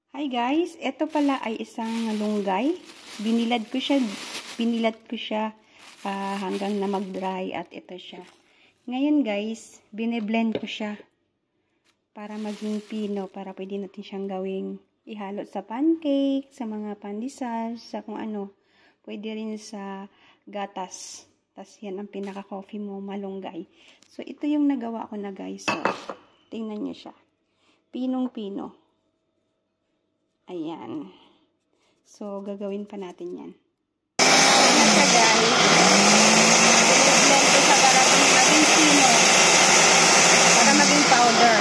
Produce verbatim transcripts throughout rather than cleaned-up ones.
Hi guys, ito pala ay isang malunggay. Binilad ko siya, binilad ko siya uh, hanggang na mag-dry at ito siya. Ngayon guys, bine-blend ko siya para maging pino, para pwede natin siyang gawing ihalo sa pancake, sa mga pandesal, sa kung ano. Pwede rin sa gatas. Tas yan ang pinaka-coffee mo, malunggay. So ito yung nagawa ko na guys. So, tingnan niyo siya. Pinong-pino. Ayan. So, gagawin pa natin yan. Ayan siya, guys. I-blend ko siya para maging pino. Para maging powder.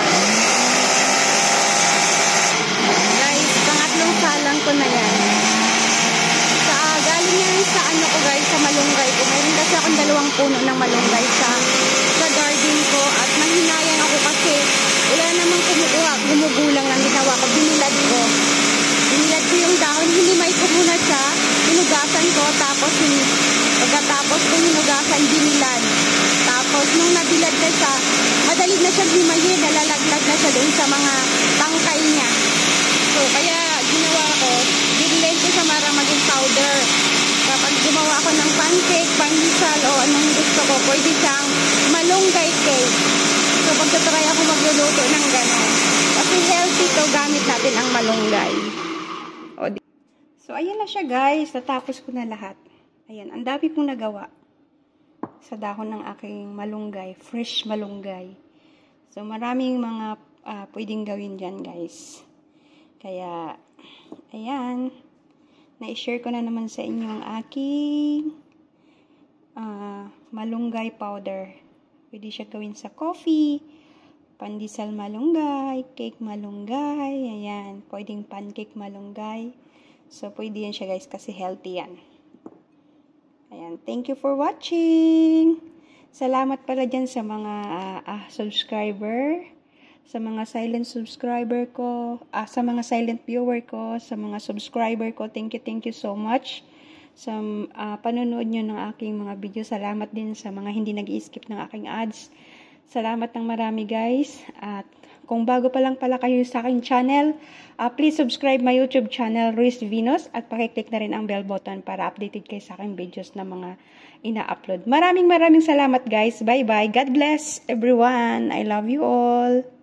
Guys, pangatlong salang ko na yan. Sa, galing yan sa ano ko guys, sa malunggay ko. Meron kasi akong dalawang puno ng malunggay sa, sa garden ko. At mahinayan ako kasi wala namang kumukuha. Gumugulang ang ginawa ko. Binilad ko. Binilad ko yung dahon, hindi may kumuna siya, hinugasan ko, tapos pagkatapos kung hinugasan, binilad. Tapos nung nabilad na siya, madali na siya himayin, nalalaglag na siya doon sa mga tangkay niya. So, kaya ginawa ko, binilad ko siya para maging powder. Kapag gumawa ko ng pancake, pandesal, o anong gusto ko, pwede siyang malunggay cake. So, pagtatry ako magluluto ng gano'n. Kasi healthy to, gamit natin ang malunggay. So, ayan na siya guys. Natapos ko na lahat. Ayan, ang dami kong nagawa sa dahon ng aking malunggay. Fresh malunggay. So, maraming mga uh, pwedeng gawin dyan guys. Kaya, ayan. Na-share ko na naman sa inyo ang aking uh, malunggay powder. Pwede siya gawin sa coffee, pandesal malunggay, cake malunggay, ayan. Pwedeng pancake malunggay. So, pwede yan siya guys kasi healthy yan. Ayan. Thank you for watching. Salamat pala dyan sa mga uh, uh, subscriber, sa mga silent subscriber ko, uh, sa mga silent viewer ko, sa mga subscriber ko. Thank you, thank you so much. Sa uh, panonood nyo ng aking mga video. Salamat din sa mga hindi nag-i-skip ng aking ads. Salamat ng marami guys. At kung bago pa lang pala kayo sa aking channel, uh, please subscribe my YouTube channel, Ruiz Venus, at pakiclick na rin ang bell button para updated kayo sa aking videos na mga ina-upload. Maraming maraming salamat guys. Bye bye. God bless everyone. I love you all.